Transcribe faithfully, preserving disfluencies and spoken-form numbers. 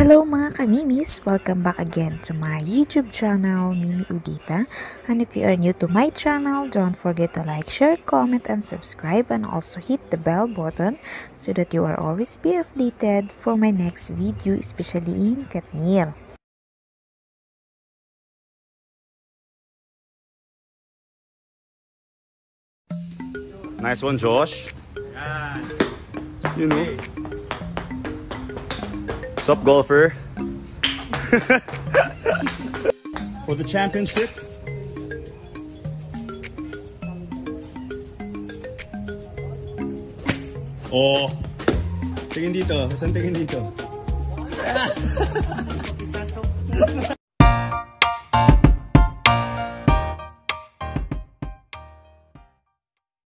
Hello mga kamimis! Welcome back again to my YouTube channel, Mimi Udita. And if you are new to my channel, don't forget to like, share, comment, and subscribe, and also hit the bell button so that you are always be updated for my next video, especially in Katniel. Nice one, Josh. You know. Sup, golfer? For the championship. Oh, tingin dito. Saan tingin dito?